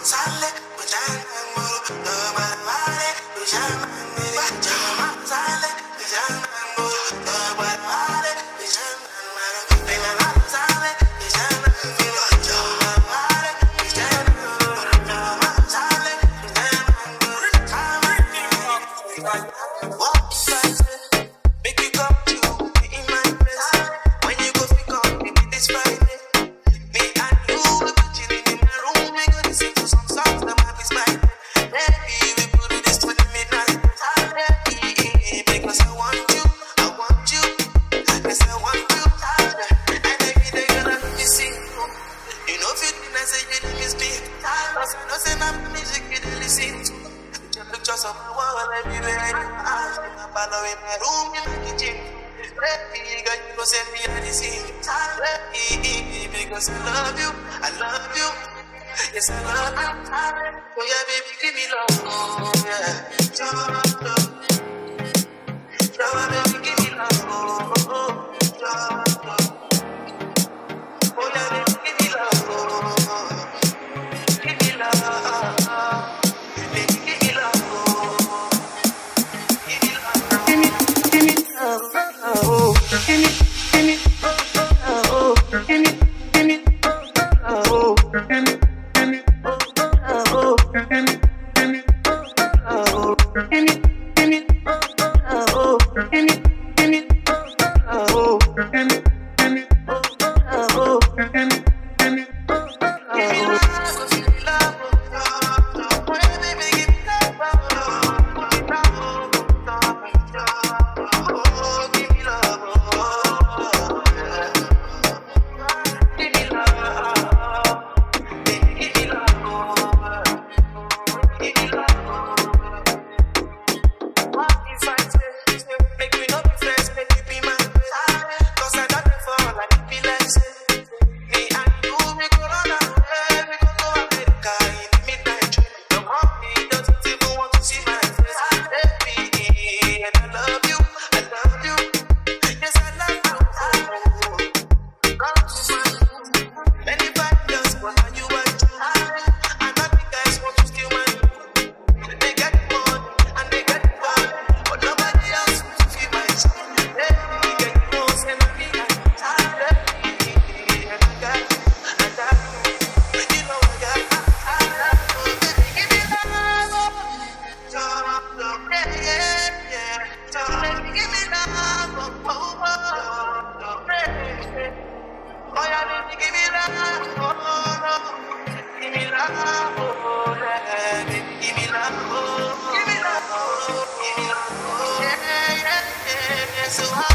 Because I love you, yes I love you. Oh yeah, baby, give me love, oh yeah. Love, baby, give me love, oh yeah, baby, give me love, give me love, baby, give me love, give me love, give me love, oh, give me. So